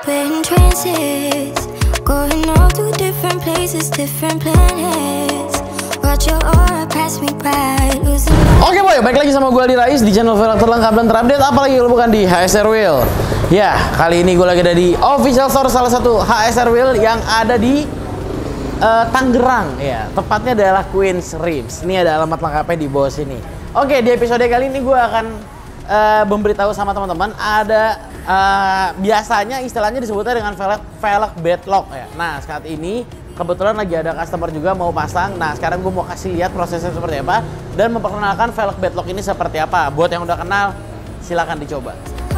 We're in trances, going all to different places, different planets. Watch your aura pass me by, losing. Oke boy, balik lagi sama gue Aldi Rais di channel velg terlengkap dan terupdate. Apalagi kalau bukan di HSR Wheel. Ya, kali ini gue lagi ada di official store salah satu HSR Wheel yang ada di Tangerang. Ya, tepatnya adalah Queen's Ribs. Ini ada alamat lengkapnya di bawah sini. Oke, di episode kali ini gue akan memberitahu sama teman-teman ada biasanya istilahnya disebutnya dengan velg bedlock ya. Nah, saat ini kebetulan lagi ada customer juga mau pasang. Nah, sekarang gue mau kasih lihat prosesnya seperti apa dan memperkenalkan velg bedlock ini seperti apa. Buat yang udah kenal, silakan dicoba.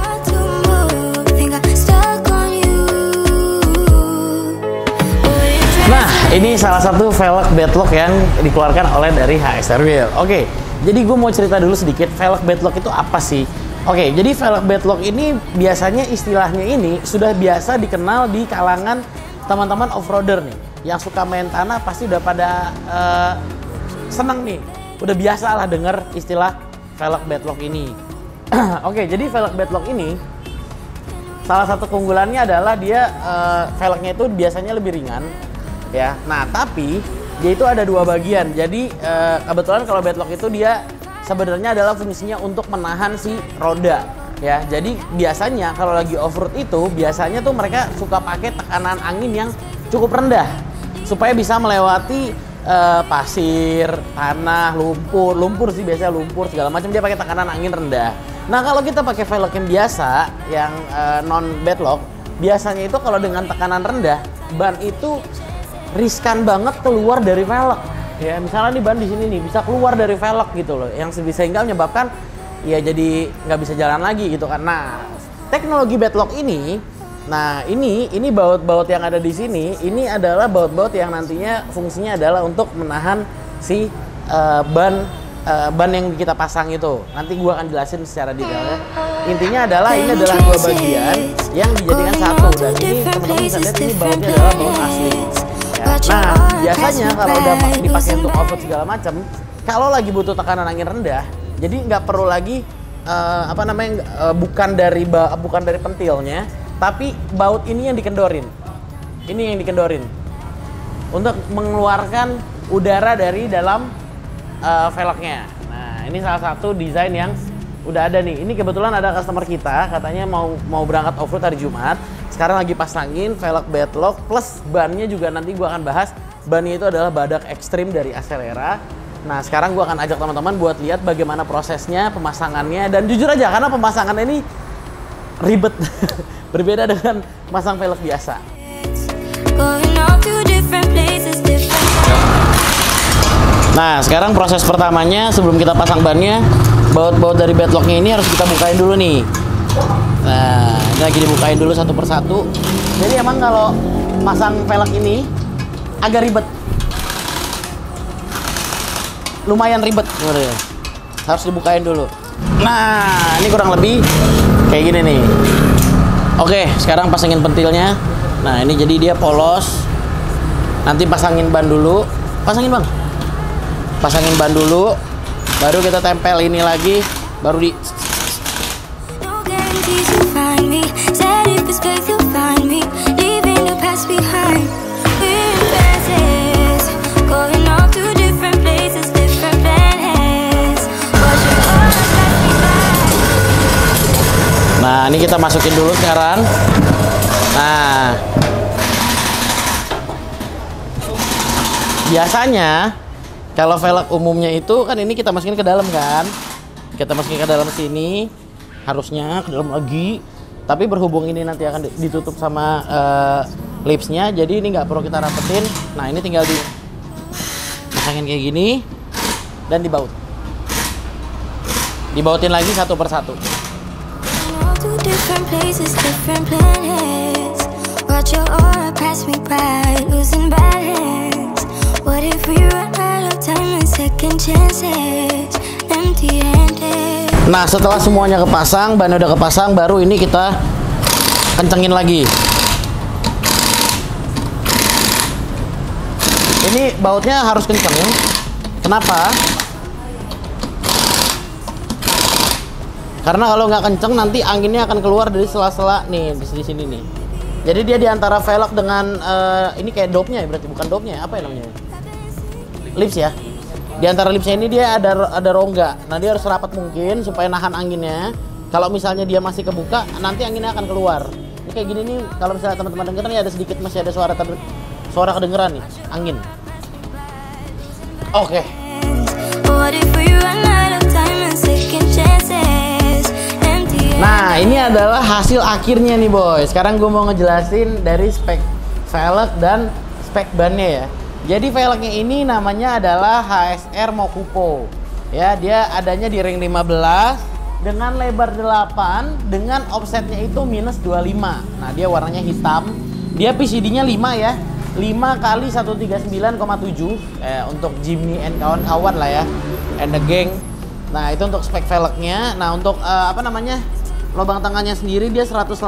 Nah, ini salah satu velg bedlock yang dikeluarkan oleh dari HSR Wheel. Oke, jadi gue mau cerita dulu sedikit velg bedlock itu apa sih? Oke, jadi velg bedlock ini biasanya istilahnya ini sudah biasa dikenal di kalangan teman-teman off-roader nih. Yang suka main tanah pasti udah pada seneng nih. Udah biasa lah denger istilah velg bedlock ini. Oke, jadi velg bedlock ini salah satu keunggulannya adalah dia velgnya itu biasanya lebih ringan ya. Nah, tapi dia itu ada dua bagian. Jadi kebetulan kalau bedlock itu dia sebenarnya adalah fungsinya untuk menahan si roda ya. Jadi biasanya kalau lagi off-road itu biasanya tuh mereka suka pakai tekanan angin yang cukup rendah supaya bisa melewati pasir, tanah, lumpur sih biasanya lumpur segala macam dia pakai tekanan angin rendah. Nah, kalau kita pakai velg yang biasa yang non bedlock, biasanya itu kalau dengan tekanan rendah ban itu riskan banget keluar dari velg. Ya, misalnya nih ban di sini nih bisa keluar dari velg gitu loh, yang sehingga menyebabkan ya jadi nggak bisa jalan lagi gitu kan. Nah, teknologi bedlock ini, nah ini baut-baut yang ada di sini, ini adalah baut-baut yang nantinya fungsinya adalah untuk menahan si ban yang kita pasang itu. Nanti gua akan jelasin secara detailnya. Intinya adalah ini adalah dua bagian yang dijadikan satu, dan ini teman-teman bisa lihat ini bautnya adalah baut asli. Nah, biasanya kalau udah dipakai untuk off-road segala macam, kalau lagi butuh tekanan angin rendah, jadi nggak perlu lagi bukan dari pentilnya, tapi baut ini yang dikendorin. Ini yang dikendorin untuk mengeluarkan udara dari dalam velgnya. Nah, ini salah satu desain yang udah ada nih. Ini kebetulan ada customer kita katanya mau berangkat off-road hari Jumat. Sekarang lagi pasangin velg bedlock plus bannya juga nanti gua akan bahas. Bannya itu adalah badak ekstrim dari Acelera. Nah, sekarang gua akan ajak teman-teman buat lihat bagaimana prosesnya, pemasangannya, dan jujur aja karena pemasangannya ini ribet. Berbeda dengan masang velg biasa. Nah, sekarang proses pertamanya sebelum kita pasang bannya, baut-baut dari bedlocknya ini harus kita bukain dulu nih. Nah, ini lagi dibukain dulu satu persatu. Jadi emang kalau pasang velg ini agak ribet, lumayan ribet, harus dibukain dulu. Nah, ini kurang lebih kayak gini nih. Oke, sekarang pasangin pentilnya. Nah, ini jadi dia polos. Nanti pasangin ban dulu. Pasangin bang. Pasangin ban dulu, baru kita tempel ini lagi, baru di. Nah, ini kita masukin dulu sekarang. Nah, biasanya kalau velg umumnya itu kan ini kita masukin ke dalam kan, kita masukin ke dalam sini, harusnya ke dalam lagi. Tapi berhubung ini nanti akan ditutup sama lipsnya, jadi ini nggak perlu kita rapetin. Nah, ini tinggal dipasangin kayak gini dan dibautin lagi satu persatu. Nah, setelah semuanya kepasang, ban udah kepasang, baru ini kita kencengin lagi. Ini bautnya harus kenceng. Kenapa? Karena kalau nggak kenceng nanti anginnya akan keluar dari sela-sela nih di sini nih. Jadi dia diantara velg dengan ini kayak dopnya ya, berarti bukan dopnya ya, apa ya namanya? Lips ya. Di antara lipsnya ini dia ada rongga. Nah dia harus rapat mungkin supaya nahan anginnya. Kalau misalnya dia masih kebuka, nanti anginnya akan keluar. Ini kayak gini nih, kalau misalnya teman-teman denger nih ada sedikit masih ada suara kedengeran nih, angin. Oke. Nah ini adalah hasil akhirnya nih boy. Sekarang gue mau ngejelasin dari spek velg dan spek bannya ya. Jadi velgnya ini namanya adalah HSR Mokupo. Ya, dia adanya di ring 15 dengan lebar 8 dengan offsetnya itu minus 25. Nah, dia warnanya hitam. Dia PCD-nya 5 ya. 5 kali 139,7 untuk Jimny and kawan-kawan lah ya. And the gang. Nah, itu untuk spek velgnya. Nah, untuk apa namanya? Lubang tengahnya sendiri dia 108,7.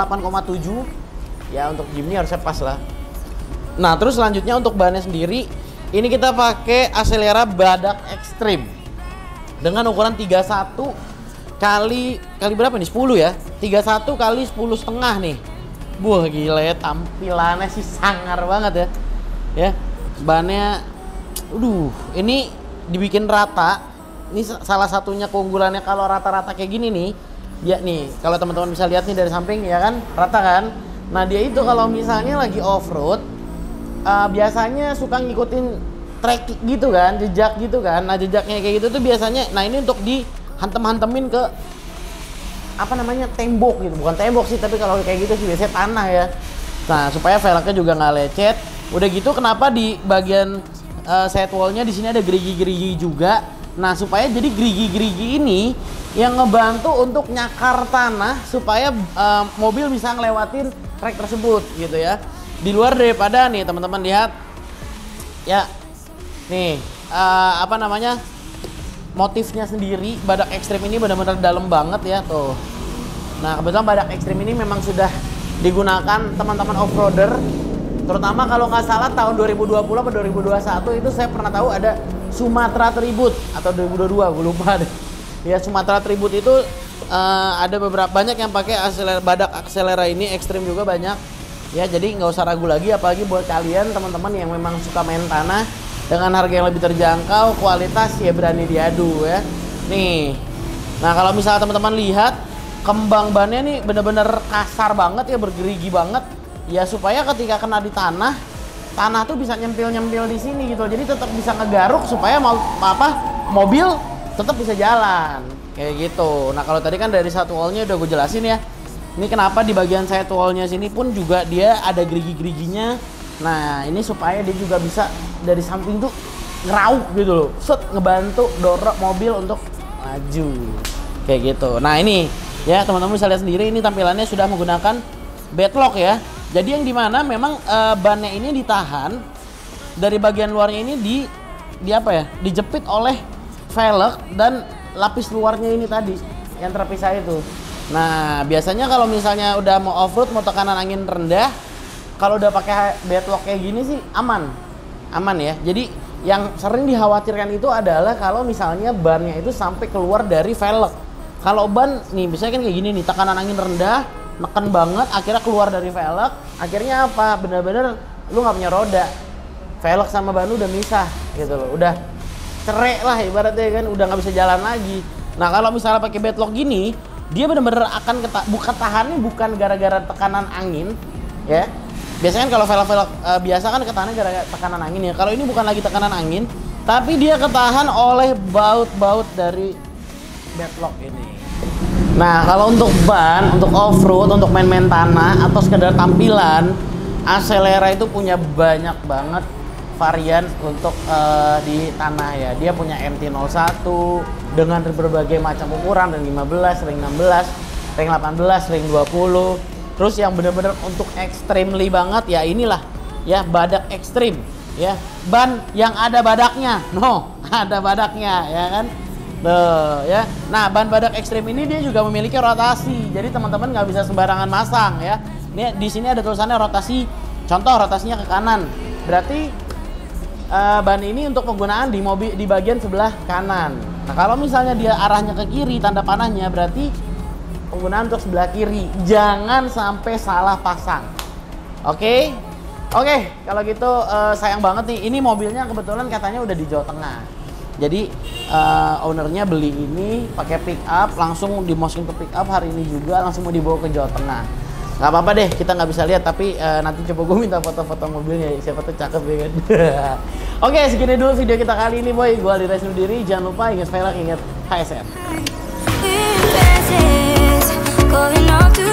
Ya, untuk Jimny harusnya pas lah. Nah, terus selanjutnya untuk bannya sendiri, ini kita pakai Acelera Badak Extreme dengan ukuran 31 kali berapa nih? 10 ya? 31 kali 10 setengah nih. Wah, gila ya, tampilannya sih sangar banget ya. Ya, bannya ini dibikin rata. Ini salah satunya keunggulannya kalau rata-rata kayak gini nih. Ya nih, kalau teman-teman bisa lihat nih dari samping ya kan, rata kan? Nah, dia itu kalau misalnya lagi off-road biasanya suka ngikutin trek gitu kan, jejak gitu kan. Nah jejaknya kayak gitu tuh biasanya, nah ini untuk dihantem-hantemin ke apa namanya, tembok gitu. Bukan tembok sih, tapi kalau kayak gitu sih biasanya tanah ya. Nah supaya velgnya juga nggak lecet. Udah gitu kenapa di bagian sidewallnya di sini ada gerigi-gerigi juga. Nah supaya jadi gerigi-gerigi ini yang ngebantu untuk nyakar tanah supaya mobil bisa ngelewatin trek tersebut gitu ya. Di luar daripada nih teman-teman lihat ya nih apa namanya, motifnya sendiri Badak Extreme ini benar-benar dalam banget ya tuh. Nah kebetulan Badak Extreme ini memang sudah digunakan teman-teman off-roader, terutama kalau nggak salah tahun 2020 atau 2021 itu saya pernah tahu ada Sumatera Tribute atau 2022 gue lupa deh ya. Sumatera Tribute itu ada beberapa banyak yang pakai Badak Acelera ini Extreme juga banyak. Ya jadi nggak usah ragu lagi, apalagi buat kalian teman-teman yang memang suka main tanah dengan harga yang lebih terjangkau, kualitas ya berani diadu ya. Nih, nah kalau misalnya teman-teman lihat kembang bannya nih bener-bener kasar banget ya, bergerigi banget ya, supaya ketika kena di tanah tuh bisa nyempil-nyempil di sini gitu. Jadi tetap bisa ngegaruk supaya mobil tetap bisa jalan kayak gitu. Nah kalau tadi kan dari satu wallnya udah gue jelasin ya. Ini kenapa di bagian sidewallnya sini pun juga dia ada gerigi-geriginya. Nah ini supaya dia juga bisa dari samping tuh ngerauk gitu loh, set ngebantu dorong mobil untuk maju kayak gitu. Nah ini ya teman-teman bisa lihat sendiri, ini tampilannya sudah menggunakan bedlock ya. Jadi yang dimana memang bannya ini ditahan dari bagian luarnya ini di apa ya, dijepit oleh velg dan lapis luarnya ini tadi yang terpisah itu. Nah biasanya kalau misalnya udah mau off-road, mau tekanan angin rendah, kalau udah pakai bedlock kayak gini sih aman ya. Jadi yang sering dikhawatirkan itu adalah kalau misalnya bannya itu sampai keluar dari velg. Kalau ban nih biasanya kan kayak gini nih, tekanan angin rendah, neken banget, akhirnya keluar dari velg, akhirnya apa? Bener-bener lu nggak punya roda, velg sama ban lu udah misah gitu loh, udah cerai lah ibaratnya kan, udah nggak bisa jalan lagi. Nah kalau misalnya pakai bedlock gini, dia bener-bener akan bukan tahannya bukan gara-gara tekanan angin ya. Biasanya kan kalau velg-velg biasa kan ketahannya gara-gara tekanan angin ya. Kalau ini bukan lagi tekanan angin, tapi dia ketahan oleh baut-baut dari bedlock ini. Nah kalau untuk ban, untuk off-road, untuk main-main tanah atau sekedar tampilan, Acelera itu punya banyak banget varian untuk di tanah ya. Dia punya MT-01 dengan berbagai macam ukuran, ring 15, ring 16, ring 18, ring 20. Terus yang bener-bener untuk extremely banget ya inilah ya, Badak Extreme ya. Ban yang ada badaknya, ada badaknya ya kan. Tuh ya. Nah ban Badak Extreme ini dia juga memiliki rotasi, jadi teman-teman nggak bisa sembarangan masang ya. Ini di sini ada tulisannya rotasi, contoh rotasinya ke kanan, berarti ban ini untuk penggunaan di mobil di bagian sebelah kanan. Nah kalau misalnya dia arahnya ke kiri, tanda panahnya berarti penggunaan untuk sebelah kiri. Jangan sampai salah pasang Oke, kalau gitu sayang banget nih. Ini mobilnya kebetulan katanya udah di Jawa Tengah. Jadi ownernya beli ini pakai pick up, langsung dimasukin ke pick up hari ini juga, langsung mau dibawa ke Jawa Tengah. Nggak apa-apa deh, kita nggak bisa lihat, tapi nanti coba gue minta foto-foto mobilnya, siapa tuh cakep ya kan. Oke, segini dulu video kita kali ini boy. Gue Aldi Rais undur diri, jangan lupa ingat velg, ingat HSR. Going all through